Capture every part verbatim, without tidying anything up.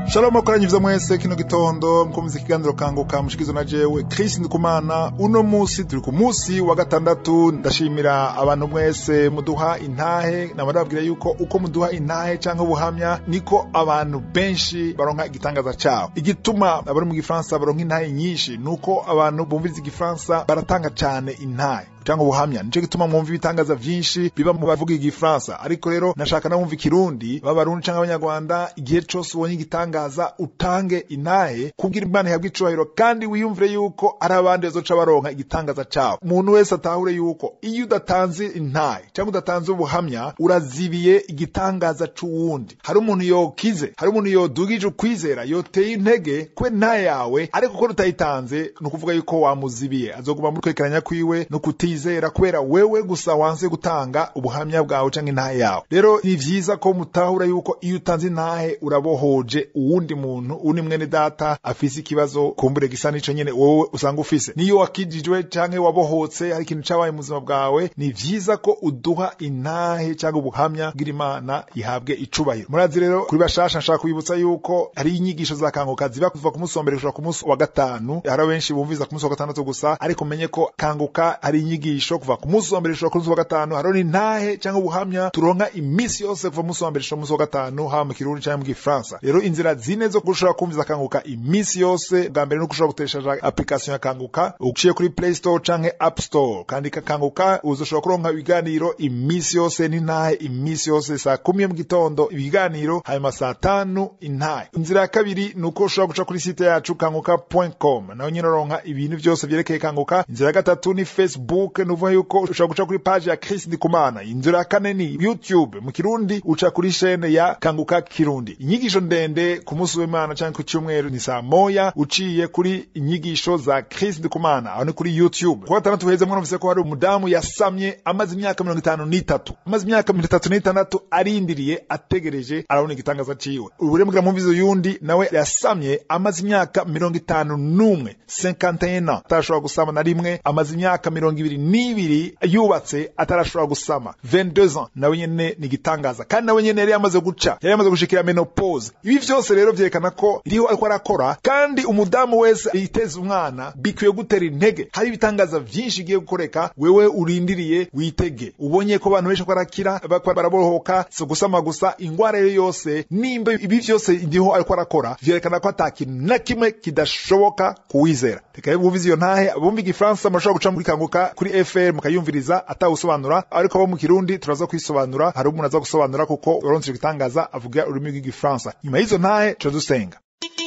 Shalom akoranye vya mwese kino gitondo mkomeze kiganiro kanguka mushikizo na jewe Chris Ndikumana. Uno musi turi ku musi wa gatandatu. Ndashimira abantu mwese muduha intahe na barabwira yuko uko muduha intahe canke ubuhamya niko abantu benshi baronka igitangaza cyawo. Igituma abari mu Gifaransa baronka intahe nyinshi nuko abantu bumviriza Igifaransa baratanga cyane intahe cyangwa ubuhamya. Nico gituma mwumva ibitangaza vyinshi biba mu bavuga Igifaransa. Ariko rero nashaka na mwumva Kirundi b'abarundi canke abanyarwanda, igihe cyose ubonye igitangaza utange intahe kubwira Imana yabwi icubahiro, kandi wiyumvire yuko ari abandi bazoca baronka igitangaza cyawo. Umuntu wese atahure yuko iyo udatanze intahe cyangwa udatanze ubuhamya urazibiye igitangaza c'uwundi. Hari umuntu yokize, hari umuntu yodugije ukwizera, yoteye intege kwe ntahe yawe, ariko ko utayitanze nukuvuga yuko wamuzibiye. Azoguma muri kwekeranya kwiwe no kutizera kubera wewe gusa wanse gutanga ubuhamya bwawe canke intahe yawe. Rero ni vyiza ko mutahura yuko iyo utanze intahe urabohoje uwundi muntu, uni mwene data afise ikibazo kumbure gisa nico nyene wowe usanga ufise. Niyo wakijijwe canke wabohotse hari ikintu cabaye mu buzima bwawe, ni vyiza ko uduha intahe canke ubuhamya bw'ira Imana ihabwe icubahiro. Murazi rero kuri bashasha nshaka kubibutsa yuko hari inyigisho za kanguka ziba kuva ku musi wa mbere gushika ku musi wa gatanu. Hari benshi bumviza ku musi wa gatandatu gusa, ariko menye ko kanguka hari inyigisho kuva ku musi wa mbere gushika ku musi wa gatanu. Hari intahe canke ubuhamya turonka imisi yose kuva musi wa mbere gushika ku musi wa gatanu, haba mu Kirundi canke mu Gifaransa. Rero inzira zine zo kushobora kumviza kanguka imisi yose, bwa mbere no kushobora guteshaje application ya kanguka uciye kuri Play Store canke App Store, kandi kanguka uzoshobora kuronka ibiganiro imisi yose n'intahe imisi yose saa kumi mu gitondo ibiganiro, hanyuma saa tanu intahe. Inzira ya kabiri nuko ushobora guca kuri site yacu kanguka dot com, naho nyine uronka ibintu byose byerekeye kanguka. Inzira ya gatatu ni Facebook, nuvuga yuko ushobora guca kuri page ya Chris Ndikumana. Inzira ya kane ni YouTube, mu Kirundi uca kuri chaîne ya Kanguka Kirundi. Inyigisho ndende ku musi w'Imana canke ku cyumweru ni saa moya uciye kuri inyigisho za Chris Ndikumana, aho ni kuri YouTube. Kwa gatandatu heze mwana ko hari umudamu yasamye amaze imyaka mirongo itanu n'itatu, amaze imyaka mirongo itatu n'itandatu arindiriye ategereje arabona igitangaza ciwe. Uburemwe mwumvizo yundi nawe yasamye amaze imyaka mirongo itanu n'umwe, cinquante et un ans, atarashobora gusama na rimwe. Amaze imyaka mirongo ibiri n'ibiri yubatse atarashobora gusama, vingt-deux ans, nawe nyene ni gitangaza. Kandi nawe nyene yari yamaze guca, yari yamaze gushikira menopause. Ibi vyose rero vyerekana ko iriho ariko arakora, kandi umudamu wese yiteze umwana bikwiye gutera intege. Hari ibitangaza vyinshi giye gukoreka, wewe urindiriye witege. Ubonye ko abantu benshi ko arakira bakwa barabohoka, so gusama gusa ingwara yose, nimba ibi vyose iriho ariko arakora vyerekana ko atakintu na kimwe kidashoboka kuwizera. Reka rero buvize iyo ntahe abumva Igifaransa mashobora guca muri kanguka kuri F M mukayumviriza atawusobanura, ariko abo mu Kirundi turaza kwisobanura. Hari umuntu aza gusobanura kuko uronse igitangaza avuga ururimi rw'Igifaransa. Nyuma y'izo ntahe cyo dusenga.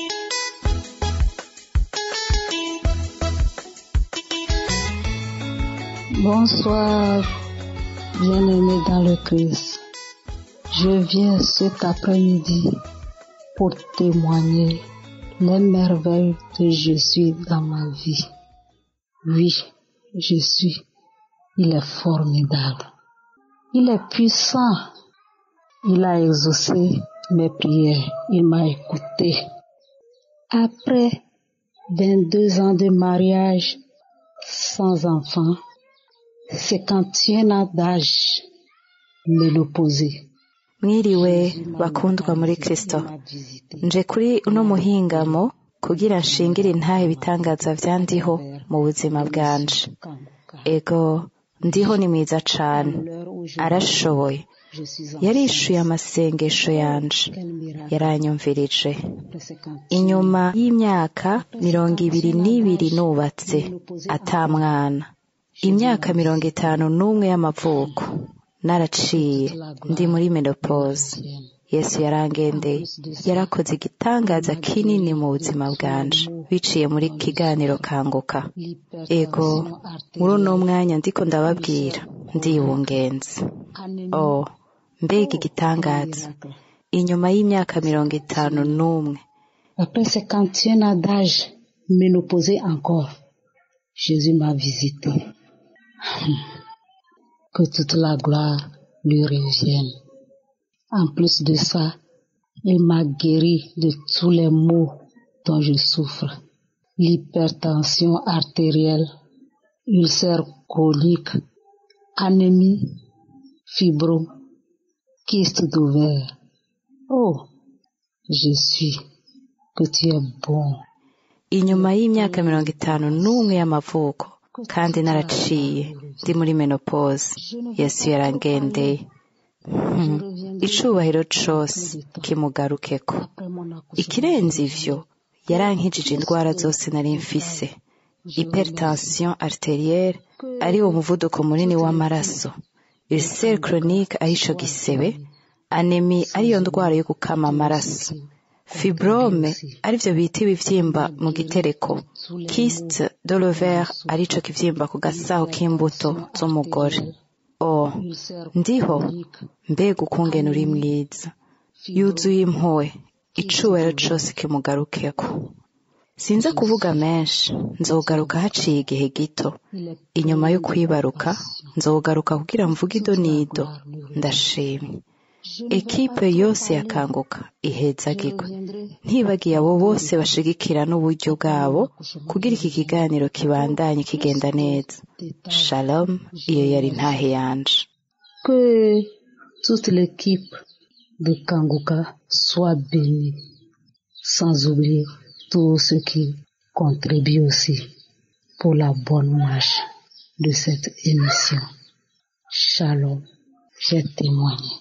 Bonsoir, bien-aimés dans le Christ. Je viens cet après-midi pour témoigner les merveilles que je suis dans ma vie. Oui, je suis. Il est formidable. Il est puissant. Il a exaucé mes prières. Il m'a écouté. Après vingt-deux ans de mariage sans enfant, cinquante et un ans d'âge, ménopausée. Mwiriwe bakundwa muri Kristo. Nje kuri uno muhingamo kugira nshingire intahe bitangaza vyandiho mu buzima bwanje. Ego ndiho ni mwiza cane, arashoboye. Yarishuye amasengesho yanje, yaranyumvirije. Inyuma y'imyaka mirongo ibiri n'ibiri nubatse ata mwana, imyaka mirongo itanu n'umwe y'amavuko naraciye ndi muri menopause. Yesu yarangendeye, yarakoze igitangaza kinini mu buzima bwanje biciye muri kiganiro kanguka. Ego muri uno mwanya ndiko ndababwira ndibungenze. Oh, mbega igitangaza! Inyuma y'imyaka mirongo itanu n'umwe, après cinquante et un ans d'âge, ménopausée encore, Jésus m'a visité. Que toute la gloire lui revienne. En plus de ça, il m'a guéri de tous les maux dont je souffre. L'hypertension artérielle, ulcère chronique, anémie, fibrome, kyste d'ovaire. Oh, je suis que tu es bon. Inyuma y'imyaka mirongo itanu n'umwe y'amavuko kandi naraciye ndi muri menopause, Yesu yarangendeye. Hmm. Icubahiro cose kimugarukeko. Ikirenze ivyo, yarankijije indwara zose nari mfise: hypertension arterielle, ari wo muvuduko munini w'amaraso, ulcère chronique ari ico gisebe, anémie ariyo ndwara yo gukama amaraso, fibrome arivyo bita ibivyimba mu gitereko, kyste de l'ovaire arico kivyimba ku gasaho k'imbuto z'umugore. Oh, ndiho, mbega ukungene uri mwiza, yuzuye impuhwe, icubahiro cose kimugarukeko. Sinza kuvuga menshi, nzogaruka haciye igihe gito. Inyuma yo kwibaruka, nzogaruka kugira mvuge ido n'ido. Ndashimye. Ekipe yose yakanguka ihezagirwe, ntibagiye abo bose bashigikira n'uburyo bwabo kugira iki kiganiro kibandanye kigenda neza. Shalom, iyo yari ntahe yanje. Que toute l'équipe de Kanguka soit bénie, sans oublier tous ceux qui contribuent aussi pour la bonne marche de cette émission. Shalom, j'ai témoigné.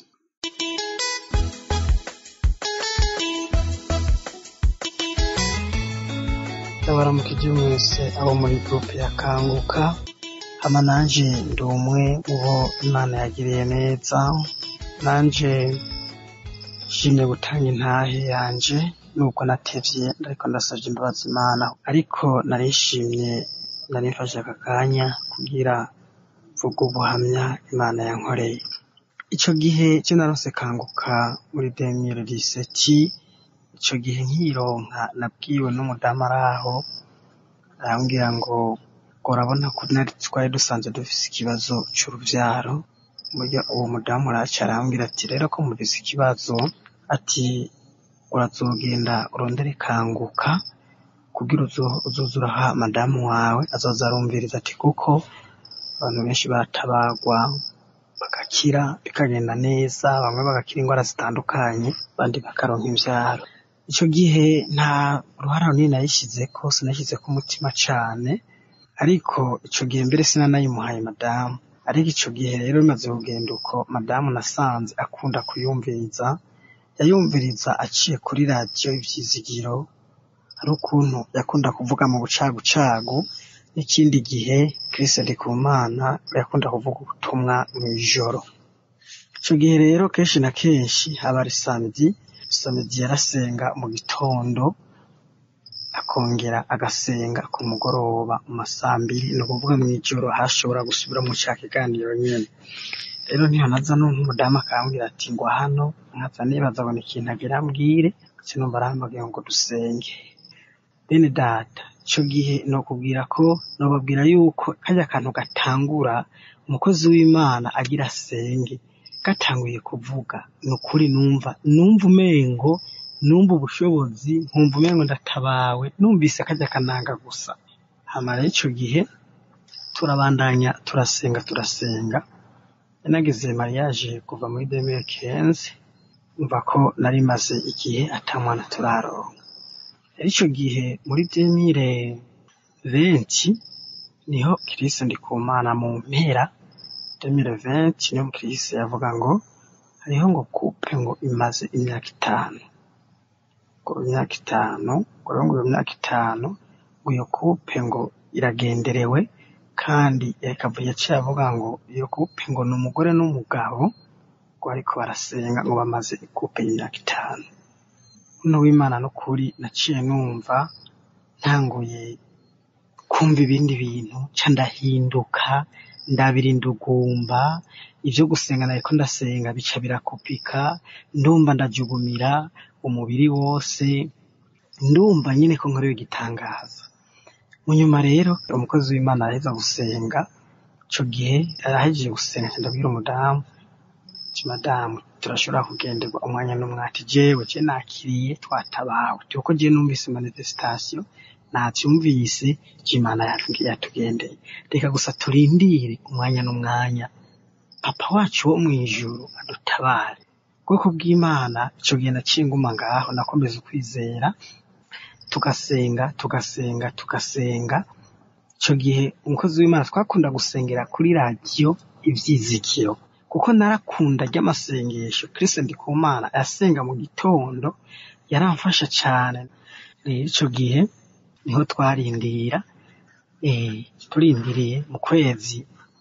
Ndabaramukije mwese abo muri groupe ya Kanguka, hama nanje ndi umwe uwo Imana yagiriye neza. Nanje shimye gutanga intahe yanje nuko natevye, ariko ndasavye imbabazi Imana, ariko narishimye narifashe aka kanya kugira vuga ubuhamya Imana yankoreye. Ico gihe cyo narose Kanguka muri deux mille dix-sept, ico gihe nkironka nabwiwe n'umudamu araho, arambwira ngo urabona ko nari twari dusanzwe dufise ikibazo c'uruvyaro. Muryo uwo mudamu araca arambwira ati rero ko mufise ikibazo, ati urazogenda urondere Kanguka kugira uzuzuraha madamu wawe azoza arumviriza, ati kuko abantu benshi baratabagwa bagakira bikagenda neza, bamwe bagakira indwara zitandukanye, abandi bakaronka imvyaro. Ico gihe nta ruhara runini nayishizeko, sinashizeko umutima cane, ariko ico gihe mbere sinanayimuhaye madamu. Ariko ico gihe rero bimaze kugenda uko, madamu nasanze akunda kuyumviriza, yayumviriza aciye kuri radio Ivyizigiro, hari ukuntu yakunda kuvuga mu bucagucagu, n'ikindi gihe Kristo Ndikumana yakunda kuvuga ubutumwa mw'ijoro. Ico gihe rero kenshi na kenshi haba ari samedi, samedi yarasenga mu gitondo, akongera agasenga ku mugoroba mu masambiri, ni ukuvuga mw'ijoro hashobora gusubira mu ca kiganiro nyene. Rero niho naza numva umudamu akambwira ati ngo hano, nkaza nibaza ngo ni ikintu agira ambwire, sinumva arahamagaye ngo dusenge. Bene data, ico gihe nokubwira ko nobabwira yuko kajya kantu gatangura umukozi w'Imana agira asenge, gatanguye kuvuga, nukuri numva numva umengo numva ubushobozi, nkumva umengo ndatabawe, numvise kajya kananga gusa. Hama rero ico gihe turabandanya turasenga turasenga. Nagize mariage kuva muri deux mille quinze, umva ko nari maze igihe atamwana turaronka. Ico gihe muri deux mille vingt niho Kristo Ndikumana mu mpera deux mille vingt niho Kristo yavuga ngo hariho ngo couple ngo imaze imyaka itanu, ngo imyaka itanu, ngo imyaka itanu, ngo iyo couple ngo iragenderewe, kandi yakavuye yaciye avuga ngo iyo couple ngo ni umugore n'umugabo ngo ariko barasenga ngo bamaze couple y'imyaka itanu. Uno w'Imana n'ukuri naciye numva ntanguye kumva ibindi bintu, ca ndahinduka ndabira indugumba, ivyo gusenga nariko ndasenga bica birakupika, ndumva ndajugumira umubiri wose, ndumva nyine ko nkorewe igitangaza. Munyuma rero umukozi w'Imana araheza gusenga, ico gihe arahejeje gusenga ndabwira umudamu, ati madamu turashobora kugenderwa umwanya n'umwati, jewe je nakiriye twatabawe, tuko je numvise manifestation navyumvise Imana yatugendeye, reka gusa turindire umwanya n'umwanya papa wacu wo mwijuru adutabare. Bwoko bw'Imana ico gihe naciye nguma ngaho, nakomeza ukwizera, tugasenga tugasenga tugasenga icyo gihe umukozi w'Imana twakunda gusengera kuri radiyo ibyizikiro kuko narakunda ry'amasengesho Chris Ndikumana yasenga mu gitondo yaramfasha cyane. Rero icyo gihe niho twarindira eh turindiriye mu kwezi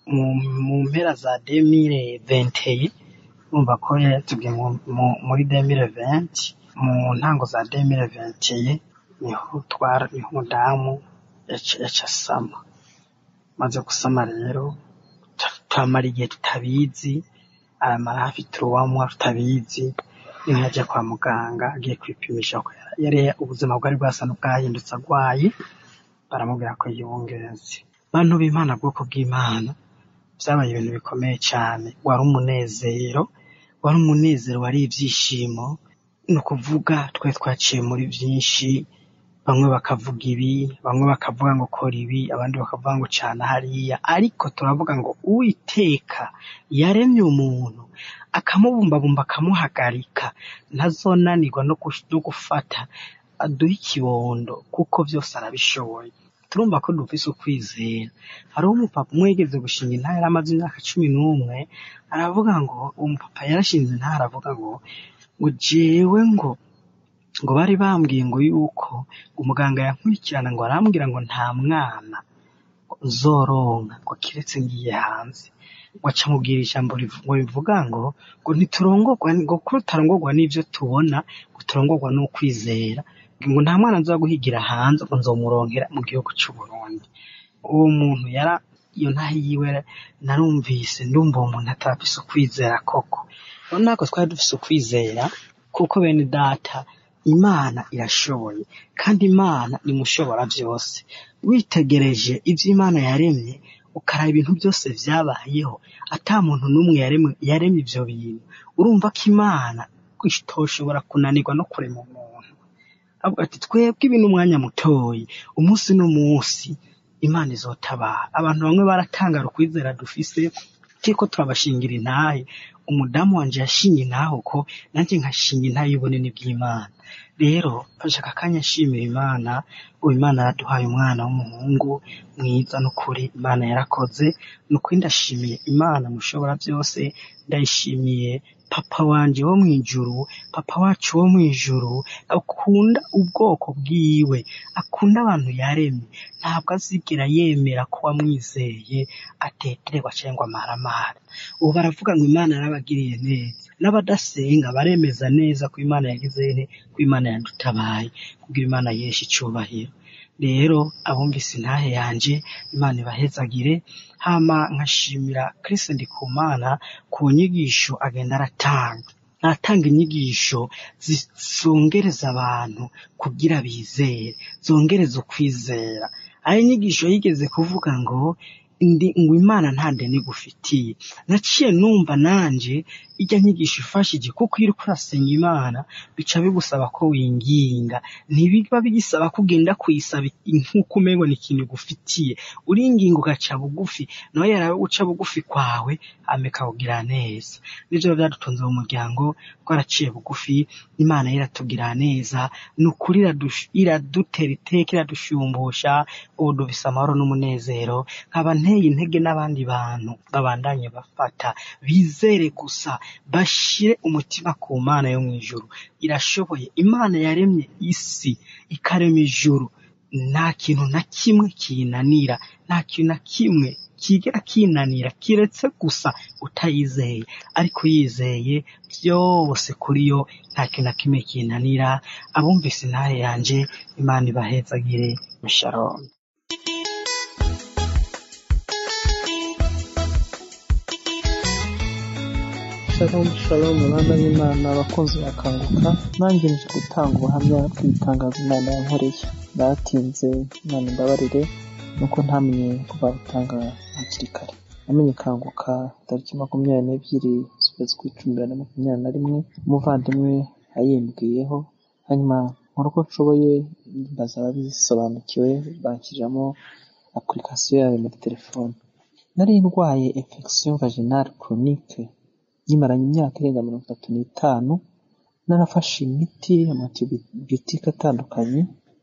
mu mpera za deux mille vingt numva ko yatubwiye muri deux mille vingt mu ntango za deux mille vingt niho twara niho umudamu yacasama maze gusama rero twamara igihe tutabizi aramara hafi turuwamwa tutabizi niho yaje kwa muganga agiye kwipimisha ko yari ubuzima bwari bwasa n'ubwahindutse agwaye baramubwira ko yibungeze. Bantu b'Imana bwoko bw'Imana byabaye ibintu bikomeye cyane, wari umunezero wari umunezero wari ibyishimo no kuvuga twe twaciye muri byinshi, bamwe bakavuga ibi bamwe bakavuga ngo kora ibi abandi bakavuga ngo cana hariya, ariko turavuga ngo Uwiteka yaremye umuntu akamubumbabumba akamuhagarika ntazonanirwa no gufata aduha ikibondo kuko byose arabishoboye. Turumva ko dufise ukwizera. Hari umupapa mwegeze gushinga intara yaramaze imyaka cumi n'umwe aravuga ngo umupapa yarashinze intara aravuga ngo ngo jewe ngo ngo bari bambwiye ngo yuko umuganga yankurikirana ngo arambwira ngo nta mwana zoronka ngo kiretse ngiye hanze, ngo acamubwira ijambo ngo bivuga ngo ngo ntiturongorwa ngo kutarongorwa n'ivyo tubona ngo turongorwa no kwizera, ngo nta mwana nza guhigira hanze ngo nzomuronkera mu gihugu cy'u Burundi. Uwo muntu yara iyo ntahe yiwe narumvise ndumva uwo muntu atafise ukwizera koko. Nonako twari dufise ukwizera kuko bene data Imana irashoboye kandi Imana ni mushobora byose. Witegereje ivyo Imana yaremye ukaraba ibintu byose vyabayeho ata muntu numwe yaremye yaremye ivyo bintu, urumva ko Imana kwishtoshobora kunanirwa no kurema umuntu. Avuga ati twebwe ibintu umwanya mutoyi umunsi n'umunsi Imana izotabara. Abantu bamwe baratanga rukwizera dufise kiko turabashingira intahe. Umudamu wanje yashinye intahe uko nanje nkashinga intahe y'ubunini bw'Imana. Rero ashaka kanya shimira Imana, uwo Imana yaraduhaye umwana w'umuhungu mwiza n'ukuri Imana yarakoze. Nuko ndashimiye Imana mushobora byose, ndayishimiye papa wanje wo mwijuru, papa wacu wo mwijuru akunda ubwoko bwiwe, akunda abantu yaremye, ntabwo azigera yemera ko wamwizeye ateterwa cyangwa amaramara. Ubu baravuga ngo Imana yarabagiriye neza, n'abadasenga baremeza neza ko Imana yagize ne ko Imana yadutabaye, kugira Imana yeshe icyubahiro. Rero abumvise intahe yanje Imana ibahezagire. Hama nkashimira Chris Ndikumana ku nyigisho agenda aratanga atanga inyigisho zisongereza abantu kugira bizere, zongereza ukwizera. Ayo nyigisho yigeze kuvuga ngo ndi ngo Imana nta ndene gufitiye. Naciye numva nanje ijya nyigisho ifashije kuko iri kurasenga Imana bica bigusaba ko winginga, ntibiba bigisaba kugenda kuyisaba nkuko umengo ni ikintu gufitiye. Uringinga ugaca bugufi nawe yarawe uca bugufi kwawe ameka kugira neza. Nivyo byadutonze mu muryango twaraciye bugufi, Imana iratubwira neza, nukuri iradutera iteka iradushumbusha. Ubu dufise amahoro n'umunezero, nkaba nteye intege n'abandi bantu babandanye bafata bizere gusa, bashire umutima ku Mana yo mwijuru. Irashoboye. Imana yaremye isi ikarema ijuru, nta kintu na kimwe kinanira, nta kintu na kimwe kigera kinanira kiretse gusa utayizeye. Ariko yizeye byose kuri yo nta kintu na kimwe kinanira. Abumvise intahe yanje Imana ibahezagire. Shalom. Shalom shalom abana b'Imana abakunzi bakanguka, nanjye nje gutanga ubuhamya bw'ibitangaza Imana yankoreye. Batinze Imana imbabarire nuko ntamenye kuba gutanga hakiri kare. Namenye kanguka tariki makumyabiri n'ebyiri z'ukwezi kw'icumi na makumyabiri na rimwe, umuvandimwe ayimbwiyeho, hanyuma nkora uko nshoboye mbaza ababisobanukiwe banshyiramo application yayo muri telefone. Nari ndwaye infection vaginale chronique yimaranye imyaka irenga mirongo itatu n'itanu, narafashe imiti y'amantibiyotike atandukanye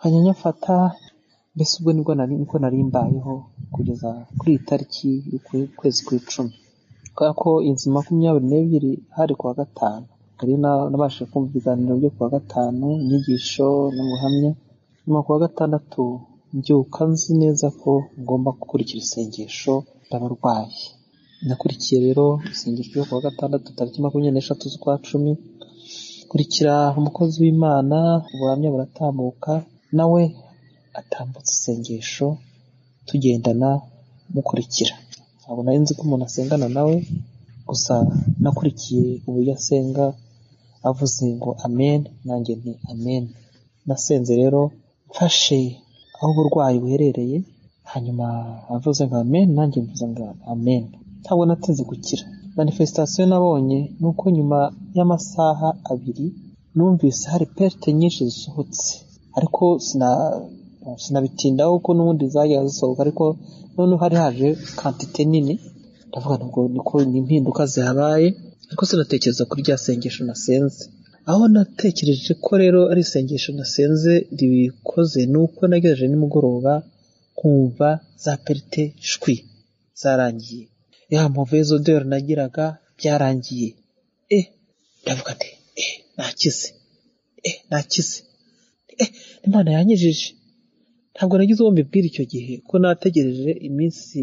hanyuma mfata mbese ubwo nibwo nari niko nari mbayeho kugeza kuri iyi tariki y'ukwezi kw'icumi kubera ko inzu makumyabiri n'ebyiri hari kuwa gatanu nari nabashije kumva ibiganiro byo kuwa gatanu inyigisho n'ubuhamya nyuma kuwa gatandatu mbyuka nzi neza ko ngomba gukurikira isengesho ry'abarwayi nakurikiye rero isengesho ryo kuwa gatandatu tariki makumyabiri n'eshatu z'ukwa cumi kurikira umukozi w'Imana ubuhamya buratambuka nawe atambutse isengesho tugendana mukurikira ntabwo nari nzi ko umuntu asengana nawe gusa nakurikiye uburyo asenga avuze ngo amen nanjye nti amen nasenze rero mfashe aho uburwayi buherereye hanyuma avuze ngo amen nanjye mvuze ngo amen ntabwo natinze gukira manifestation nabonye nuko nyuma y'amasaha abiri numvise hari perte nyinshi zisohotse ariko sina sinabitindaho ko n'ubundi zajya zisohoka ariko none hari haje quantité nini ndavuga ngo niko impinduka zihabaye ariko sinatekereza kuri rya sengesho nasenze aho natekereje ko rero ari isengesho nasenze ribikoze nuko nagejeje nimugoroba kumva za perte shwi zarangiye ya mauvaise odeur nagiraga byarangiye eh ndavuga nti eh nakize eh nakize eh Imana yanyijije ntabwo nagize uwo mbibwira icyo gihe ko nategereje iminsi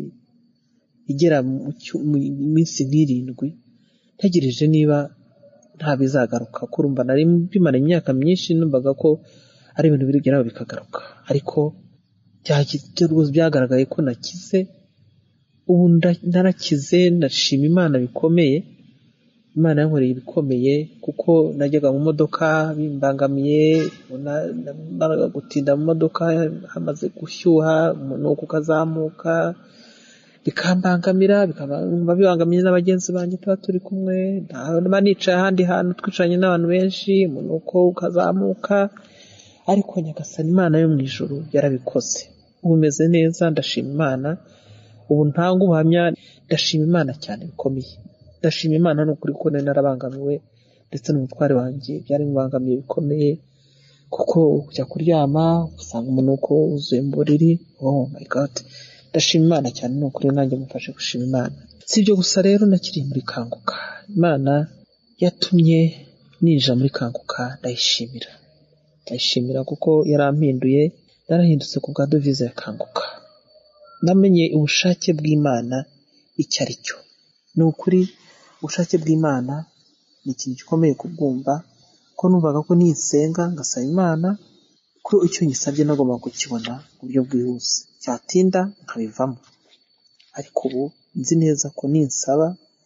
igera mu minsi nk'irindwi ntegereje niba nta bizagaruka kurumva nari bimara imyaka myinshi numvaga ko ari ibintu birigeraho bikagaruka ariko byagiye rwose byagaragaye ko nakize ubu narakize ndashima Imana bikomeye Imana yankoreye ibikomeye kuko najyaga mu modoka bimbangamiye naraga gutinda mu modoka hamaze gushyuha nuko ukazamuka bikambangamira bikaba bibangamiye n'abagenzi banjye tuba turi kumwe nta nicaye ahandi hantu twicaranye n'abantu benshi nuko ukazamuka ariko nyagasani Imana yo mu ijuru yarabikoze ubu meze neza ndashima Imana ubu ntanga ubuhamya ndashima Imana cyane bikomeye ndashima Imana n'ukuri ko narabangamiwe ndetse n'umutware wanjye byari mubangamiye bikomeye kuko kujya kuryama usanga umunuko uzuye mu buriri oh my god ndashima Imana cyane n'ukuri nanjye mufashe gushima Imana sibyo gusa rero nakiri muri kanguka Imana yatumye ninja muri kanguka ndayishimira ndayishimira kuko yarampinduye narahindutse ku bwa devise ya kanguka namenye ubushake bw'Imana icyo ari cyo ni ukuri ubushake bw'Imana ni ikintu gikomeye kubwumva ko numvaga ko nisenga ngasaba Imana ko icyo nyisabye nagomba kukibona mu buryo bwihuse cyatinda nkabivamo ariko ubu nzi neza ko ninsaba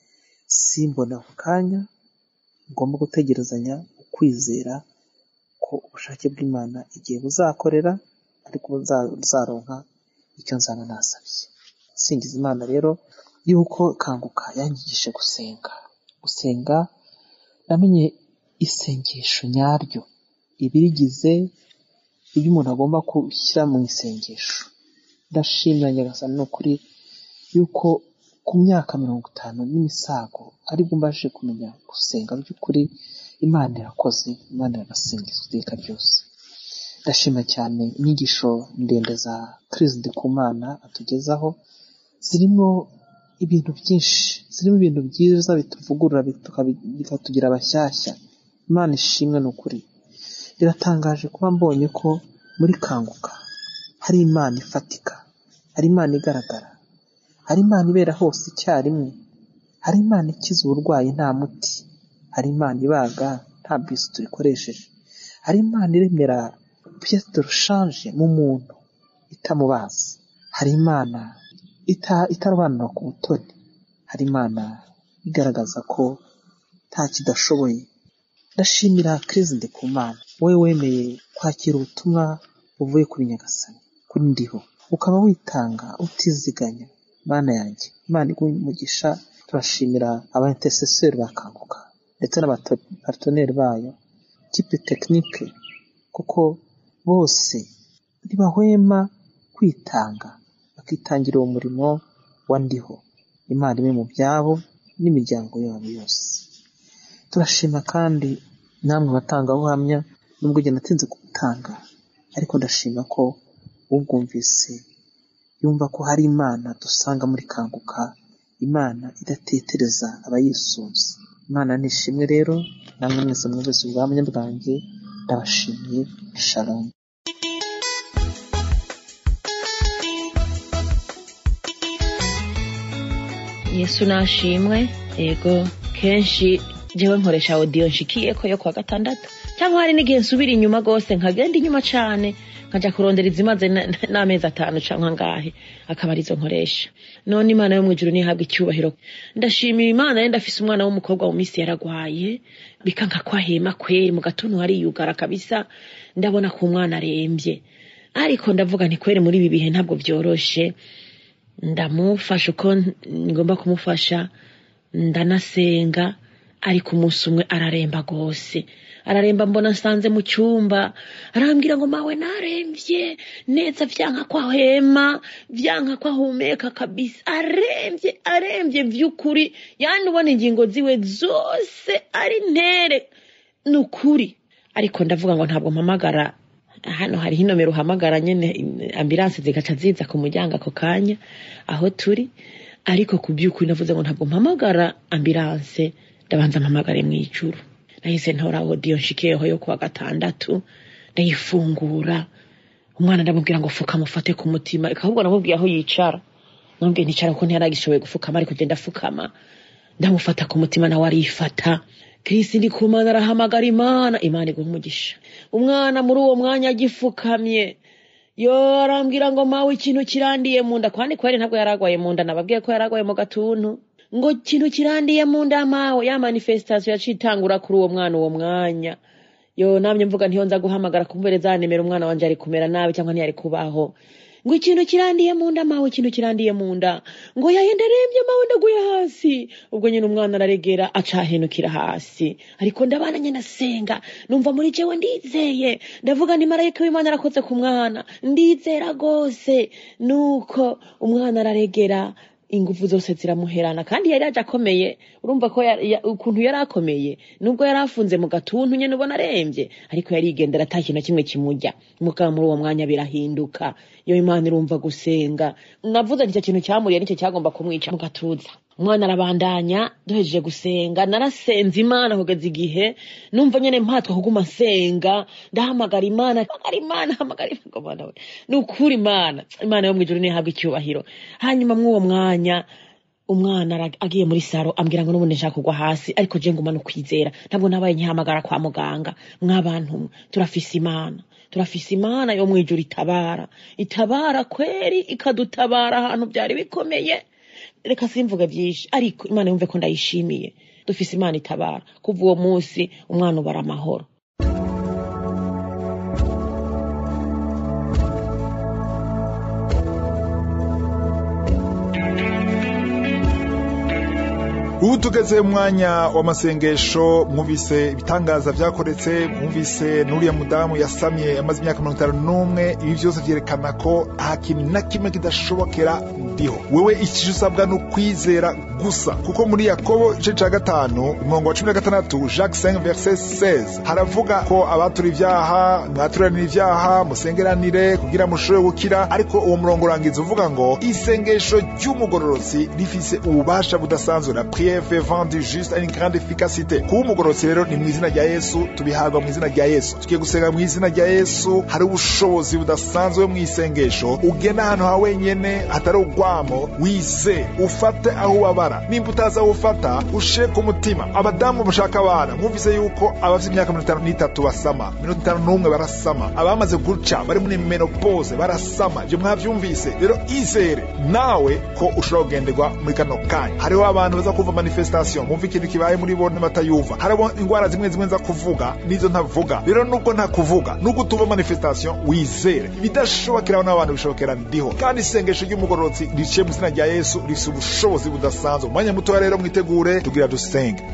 simbona ako kanya ngomba gutegerezanya ukwizera ko ubushake bw'Imana igihe buzakorera ariko buzaronka icyo nzaba nasabye singiza Imana rero yuko kanguka yanyigishe gusenga gusenga namenye isengesho nyaryo ibirigize ibyo umuntu agomba gushyira mu isengesho ndashimira nyagasani n'ukuri yuko ku myaka mirongo itanu n'imisago aribwo mbashije kumenya gusenga by'ukuri Imana irakoze Imana irasingizwa iteka ryose ndashima cyane inyigisho ndende za Kristo Ndikumana atugezaho zirimo ibintu byinshi zirimo ibintu byiza bituvugurura bikatugira abashyashya Imana ishimwe n'ukuri biratangaje kuba mbonye ko muri kanguka hari Imana ifatika hari Imana igaragara hari Imana ibera hose icyarimwe hari Imana ikiza uburwayi nta muti hari Imana ibaga nta bisi tuyikoresheje hari Imana iremera pièce de rechange mu muntu itamubaza hari Imana ita itarobanura ku butoni hari Imana igaragaza ko nta kidashoboye ndashimira Kristo Ndikumana wowe wemeye kwakira ubutumwa buvuye kuri nyagasani kuri ndiho ukaba witanga utiziganya Mana yanjye Imana iguha turashimira aba intercesseurs bakanguka ndetse n'abapartenaires bayo kipe technique kuko bose ntibahwema kwitanga bakitangira uwo murimo wa ndiho Imana imwe mu byabo n'imiryango yabo yose turashima kandi namwe batanga ubuhamya nubwo jye natinze gutanga ariko ndashima ko ubwumvise yumva ko hari Imana dusanga muri Kanguka, Imana idatetereza abayisunze. Imana nishimwe rero, namwe mwese mwumvise ubwamye bwanjye ndabashimiye. Shalom. Yesu nashimwe. Ego kenshi jewe nkoresha audio nshikiyeko yo kwa gatandatu, cyangwa hari n'igihe nsubira inyuma gose nkagenda inyuma cane nkaja kurondera izimaze n'amezi atanu canke ngahe, akaba arizo nkoresha. None Imana yo mwijuru nihabwa icyubahiro. Ndashimira Imana yenda afise umwana w'umukobwa mu misi yaragwaye bikanka kwa hema kweri mu gatuntu hari yugara kabisa, ndabona ko umwana arembye, ariko ndavuga nti kweri muri ibi bihe ntabwo byoroshe, ndamufasha uko ngomba kumufasha, ndanasenga, ariko umunsi umwe araremba gose. Araremba mbona nsanze mu cyumba, arambwira ngo mawe naremvye neza, vyanka kwa hema, vyanka kwa humeka kabisa, aremvye aremvye vy'ukuri, yani ubona ingingo ziwe zose ari ntere nukuri. Ariko ndavuga ngo ntabwo mpamagara, hano hari inomero uhamagara nyene ambulance zigaca ziza ku muryango ako kanya aho turi, ariko ku by'ukuri navuze ngo ntabwo mpamagara ambulance, ndabanza mpamagare mw'ijuru. Nahise ntora audio nshikeho yo kwa gatandatu, ndayifungura, umwana ndamubwira ngo fuka mufate ku mutima, ikahubwo namubwiye aho yicara, namubwiye nticara ko ntiyaragishoboye gufukama, ariko je ndafukama ndamufata ku mutima nawe arifata. Kristo ndi kumana arahamagara Imana, Imana iguha umugisha. Umwana muri uwo mwanya agifukamye, yo arambwira ngo mawe ikintu kirandiye mu nda, kwani kwari ntabwo yaragwaye mu nda, nababwiye ko yaragwaye mu gatuntu, ngo ikintu kirandiye mu nda mawe. Ya manifestation yacitangura kuri uwo mwana uwo mwanya. Yo namye mvuga ntiyo nza guhamagara kumbereza nimero umwana wanje ari kumera nabi cyangwa ntiyari kubaho. Ngo ikintu kirandiye mu nda mawe, ikintu kirandiye mu nda, ngo yayenderembye mawe ndaguye hasi. Ubwo nyine umwana araregera acahenukira hasi, ariko ndabana nyene nasenga, numva muri jewe ndizeye, ndavuga ni marayika w'Imana arakoze ku mwana, ndizera gose. Nuko umwana araregera, ingufu zose ziramuherana, kandi yari aje akomeye. Urumva ko ukuntu yari akomeye, nubwo yari afunze mu gatuntu nyene ubona arembye, ariko yari igendera atakintu kimwe kimujya. Muka muri uwo mwanya birahinduka. Yo Imana irumva gusenga. Navuze nicyo kintu cyamuriye, nicyo cyagomba kumwica mu gatuza. Umwana arabandanya, duhejeje gusenga, narasenze Imana kugeza igihe numva nyene mpatwa kuguma nsenga, ndahamagara Imana, hamagara Imana, hamagara Imana. Nukuri Imana, Imana yo mwijuru nihabwa icyubahiro. Hanyuma mw'uwo mwanya umwana agiye muri saro, ambwira ngo nubundi nshaka kugwa hasi, ariko je nguma no kwizera, ntabwo nabaye nyihamagara kwa muganga. Mwabantu turafise Imana, turafise Imana yo mwijuru itabara, itabara kweri, ikadutabara ahantu byari bikomeye. Reka simvuga byinshi, ariko Imana yumve ko ndayishimiye. Dufise Imana itabara. Kuva uwo munsi umwana ubara amahoro. Ubu tugeze mu mwanya w'amasengesho. Mwumvise ibitangaza byakoretse, mwumvise n'uriya mudamu yasamye amaze imyaka mirongo itanu n'umwe. Ibi byose byerekana ko nta kintu na kimwe kidashobokera ndiho. Wewe icyo usabwa no kwizera gusa, kuko muri Yakobo igice cya gatanu umurongo wa cumi na gatandatu, Jacques cinq verset seize, haravuga ko abatura ibyaha mwaturanira ibyaha musengeranire kugira mushobore gukira. Ariko uwo murongo urangiza uvuga ngo isengesho ry'umugororotsi rifise ububasha budasanzwe, la prière fervente du juste a une grande efficacité. Kuba umugororotsi rero ni mu izina rya Yesu, tubihabwa mu izina rya Yesu. Tugiye gusenga mu izina rya Yesu. Hari ubushobozi budasanzwe mu isengesho. Ugena ahantu ha wenyene hatari ugwamo, wize ufate aho ubabara. Nimba utaza aho ufata, ushe ku mutima. Abadamu bashaka abana, mwumvise yuko abafite imyaka mirongo itanu n'itatu basama, mirongo itanu n'umwe barasama, abamaze guca bari muri menopause barasama. Je mwavyumvise rero, izere nawe ko ushobora kugenderwa muri kano kanya. Hariho abantu baza kuva manifestation, mwumva ikintu kibaye muri bo n'abatayumva. Hariho ingwara zimwe zimwe nza kuvuga nizo ntavuga. Rero nubwo nta kuvuga, nubwo tuva manifestation, wizere bidashobokera n'abantu bishobokera ndiho. Kandi isengesho ry'umugororotsi riciye mu izina rya Yesu rifite ubushobozi budasanzwe. Mwanya muto rero mwitegure, tugira dusenge.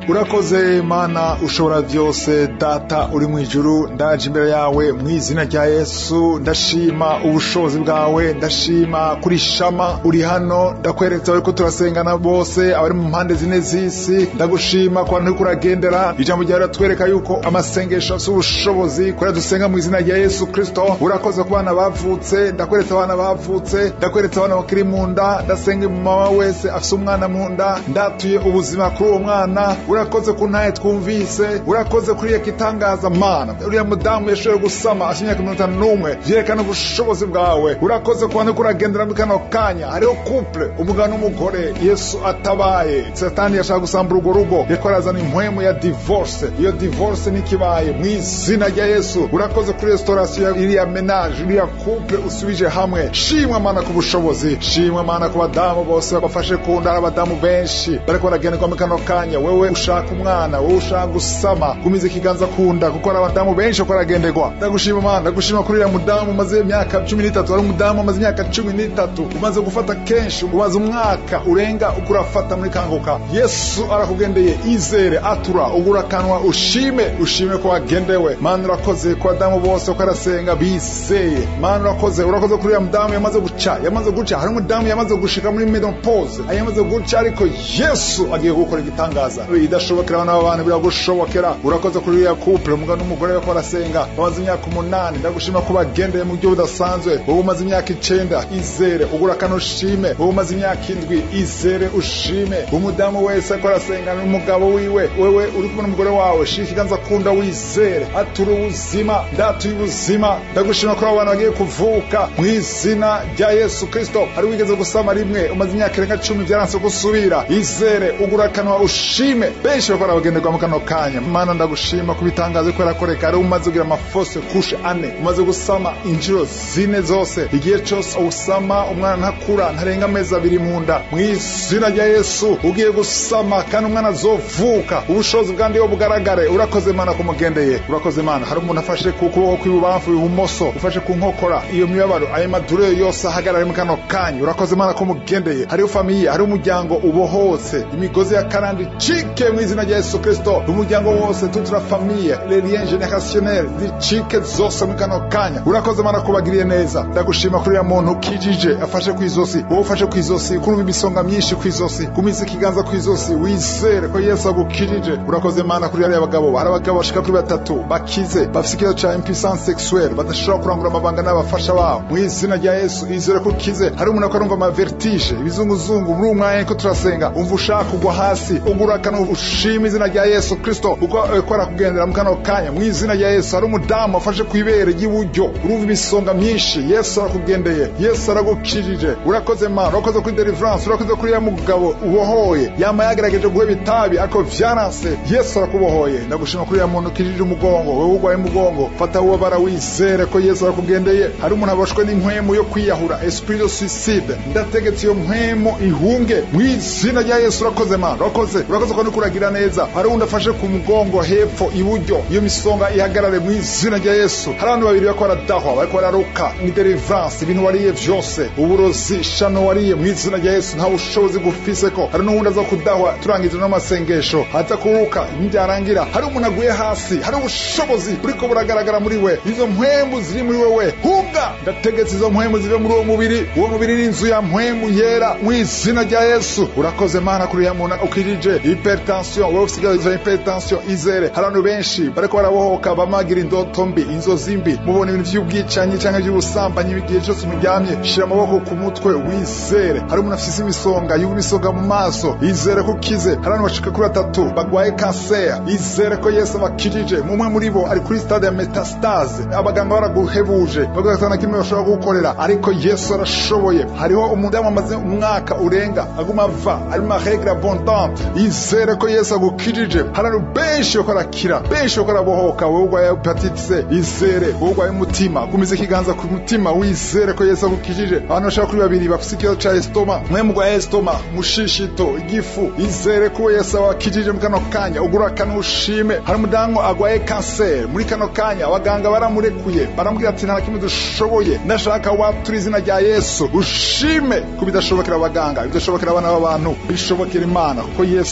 urakoze mana ushobora byose data uri mu ijuru ndaje imbere yawe mu izina rya Yesu ndashima ubushobozi bwawe ndashima kuri shama uri hano ndakweretse ko turasengana bose abari mu mpande zine z'isi ndagushima kwa nti kuragendera ijambo ryawe ratwereka yuko amasengesho s'ubushobozi kora dusenga mu izina rya Yesu Kristo urakoze ku bana bavutse ndakweretse abana bavutse ndakweretse abana bakiri mu nda ndasenga mama wese afite umwana mu nda ndatuye ubuzima kuri uwo mwana urakoze ku ntaye twumvise urakoze kuri ikitangaza mana uriya mudamu yashoboye gusama asinyaka mirongo itanu n'umwe vyerekana ubushobozi bwawe urakoze ku bantu kuragendera mu kano kanya hariho couple umugabo n'umugore Yesu atabaye satani yashaka gusambura urwo rugo yakorazana impwemu ya divorce iyo divorce nikibaye mu izina rya Yesu urakoze kuri restauration iriya menage iriya couple usubije hamwe shimwa mana ku bushobozi shimwa mana ku badamu bose bafashe ku ndara abadamu benshi bariko baragendera mu kano kanya wewe ushaka umwana wowe ushaka gusama gumiza ikiganza kunda kuko ari abadamu benshi uko aragenderwa ndagushima mana ndagushima kuri iriya mudamu umaze imyaka cumi n'itatu ari umudamu umaze imyaka cumi n'itatu umaze gufata kenshi umaze umwaka urenga ukurafata muri kanguka Yesu arakugendeye izere atura ugurakanwa ushime ushime ko wagendewe mana urakoze ku badamu bose uko arasenga bizeye mana urakoze urakoze kuri iriya mudamu yamaze guca yamaze guca hari umudamu yamaze gushika muri menopause yamaze guca ariko Yesu agiye gukora igitangaza idashobokera abana b'abantu biragushobokera urakoze kuri iriya couple umugabo n'umugore bako barasenga bamaze imyaka umunani ndagushima ko bagendeye mu buryo budasanzwe wowe umaze imyaka icenda izere ugura kano ushime wowe umaze imyaka indwi izere ushime umudamu wese ko arasenga n'umugabo wiwe wewe uri kumwe n'umugore wawe shika ikiganza kunda wizere atura ubuzima ndatuye ubuzima ndagushima ko abana bagiye kuvuka mu izina rya Yesu Kristo hari wigeze gusama rimwe umaze imyaka irenga cumi byaranse gusubira izere ugura kano ushime benshi bakora bagenderwa mu kano kanya mana ndagushima kubitangaza ko yarakoreka ari umaze kugira amafose kushe ane umaze gusama injiro zine zose igihe cyose usama umwana ntakura ntarenga amezi abiri mu nda mu izina rya Yesu ugiye gusama kandi umwana azovuka ubushobozi bwandi yo bugaragare urakoze mana kumugendeye urakoze mana hari umuntu afashe ku kuboko kw'ibubamfu ibumoso ufashe ku nkokora iyo mibabaro ayo madure yose ahagarara mu kano kanya urakoze mana kumugendeye hari famiye hari umuryango ubohose imigozi ya karandi cike mu izina rya Yesu Kristo umuryango wose toute la famille les liens générationnels zicike zose mu kano kanya urakoze mana kubagiriye neza ndagushima kuri ya muntu kijije afashe kwizosi wowe ufashe kwizosi kurumva imisonga myinshi kwizosi kumiza ikiganza kwizosi wizere ko Yesu agukirije urakoze mana kuri ya bagabo hari abagabo bashika kuri batatu bakize bafite ikibazo ca impuissance sexuelle badashobora kurangura amabanga n'abafasha babo mu izina rya Yesu izere ko kize hari umuntu akarumva ama vertige ibizunguzungu muri umwanya ko turasenga umva ushaka kugwa hasi ugura kano ushima izina rya Yesu Kristo uko akora kugendera mu kano kanya mu izina rya Yesu hari umudamu afashe kwibere ry'iburyo urumva imisonga myinshi Yesu arakugendeye Yesu aragukirije urakoze mana urakoze kuri deliverance urakoze kuri ya mugabo ubohoye yama yagerageje guhe bitabi ako vyaranse Yesu arakubohoye ndagushima kuri ya muntu kirije umugongo wewe ugwaye umugongo fata uwo bara wizere ko Yesu arakugendeye hari umuntu aboshwe n'inkwemu yo kwiyahura esprit de suicide ndategetse iyo mpwemu ihunge mu izina rya Yesu urakoze mana urakoze urakoze ko nikuragira neza hari undi afashe ku mugongo hepfo iburyo iyo misonga ihagarare mu izina rya Yesu hari abantu babiri bako baradahwa bariko bararuka ni deliverance ibintu wariye vyose uburozi shano wariye mu izina rya Yesu nta bushobozi gufise ko hari n'uwundi aza kudahwa turangije n'amasengesho hata kuruka n'ibyarangira hari umuntu aguye hasi hari ubushobozi buriko buragaragara muri we izo mpwemu ziri muri wewe hunga ndategetse izo mpwemu zive muri uwo mubiri uwo mubiri ni inzu ya mpwemu yera mu izina rya Yesu urakoze mana kuri ya muntu ukirije hypertension wowe ufite izo hypertension izere hari abantu benshi bariko barabohoka bamagira indoto mbi inzozi mbi mubona ibintu by'ubwicanyi cyangwa by'ubusambanyi igihe cyose muryamye shira amaboko ku mutwe wizere hari umuntu afite imisonga yubu imisonga mu maso izere ko kize hari abantu bashika kuri batatu bagwaye cancer izere ko Yesu abakirije mumwe muri bo ari kuri stade ya metastase abaganga baraguhebuje bagatana kimwe bashobora gukorera ariko Yesu arashoboye hariho umudamu amaze umwaka urenga aguma va ari ma règle abondante izere ko Yesu agukirije hari abantu benshi bakora kira benshi bakora bohoka wowe ugwaye hepatite C izere wowe ugwaye umutima gumiza ikiganza ku mutima wizere ko Yesu agukirije abantu bashaka kuri babiri bafite ikibazo ca estoma mwe mugwaye estoma mushishito igifu izere ko Yesu abakirije mu kano kanya ugura kano ushime hari umudamu agwaye cancer muri kano kanya abaganga baramurekuye baramubwira ati nta kimwe dushoboye ndashaka watura izina rya Yesu ushime kubidashobokera abaganga bidashobokera abana b'abantu bishobokera Imana kuko Yesu ashaka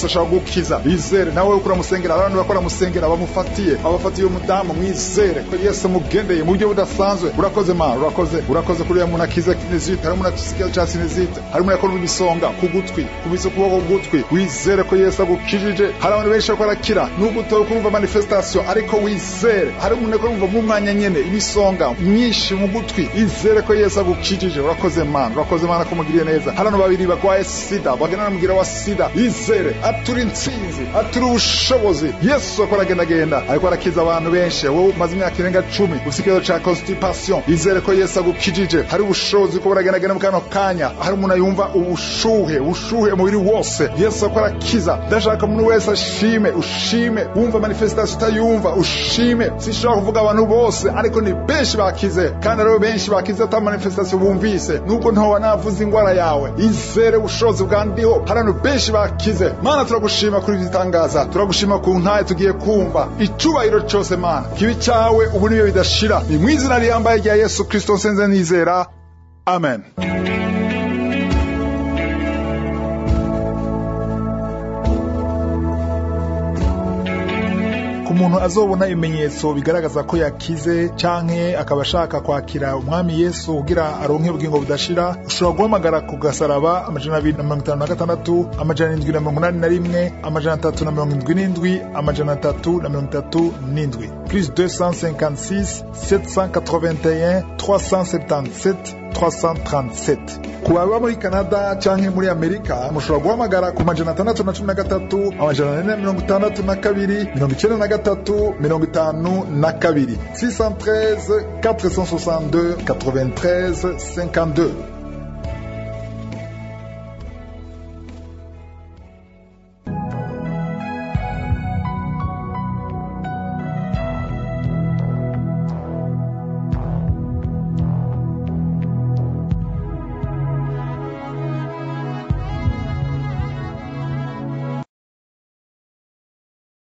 gukiza bizere nawe ukura musengera abantu bakora musengera bamufatiye abafatiye umudamu mwizere ko Yesu mugendeye mu buryo budasanzwe urakoze Mana urakoze urakoze kuri ya muntu akiza kinezite harimo nakisikia cha sinezite harimo yakora ibisonga ku gutwi kubiso kuboko gutwi wizere ko Yesu agukijije hari abantu benshi bakora kira nubwo utoye kumva manifestation ariko wizere hari umuntu ko kumva mu mwanya nyene ibisonga myinshi mu gutwi izere ko Yesu agukijije urakoze Mana urakoze Mana ko mugiriye neza hari abantu babiri bakwaye sida bagena namugira wa sida izere aturi intsinzi aturi ubushobozi Yesu akora genda genda ariko arakiza abantu benshi wowe umaze imyaka irenga cumi usikizo cha constipation izere ko Yesu agukijije hari ubushobozi ko buragenda genda mu kano kanya hari umuntu yumva ubushuhe ubushuhe umubiri wose Yesu akora kiza ndashaka umuntu wese ashime ushime wumva manifestation utayumva ushime sishobora kuvuga abantu bose ariko ni benshi bakize kandi rero benshi bakize ata manifestation bumvise nubwo ntoba navuze ingwara yawe izere ubushobozi bwandiho hari abantu benshi bakize Mana turagushima kuri bitangaza turagushima ku ntaye tugiye kumva icubahiro cyose Mana kibi cyawe ubu niyo bidashira ni mwizina riyambaye rya Yesu Kristo senze nizera amen. Umuntu azobona ibimenyetso bigaragaza ko yakize canke akaba ashaka kwakira umwami Yesu kugira aronke ubugingo budashira ushobora guhamagara ku gasaraba amajana abiri na mirongo itanu na gatandatu amajana indwi na mirongo inani na rimwe amajana atatu na mirongo indwi n'indwi amajana atatu na mirongo itatu n'indwi plus deux cent cinquante-six sept cent quatre-vingt-un trois cent septante-sept trois cent trente-sept. Ku baba muri Canada canke muri Amerika mushobora guhamagara ku majana atandatu na cumi na gatatu amajana ane na mirongo itandatu na kabiri mirongo icenda na gatatu mirongo itanu na kabiri six cent treize quatre cent soixante-deux quatre-vingt-treize cinquante-deux.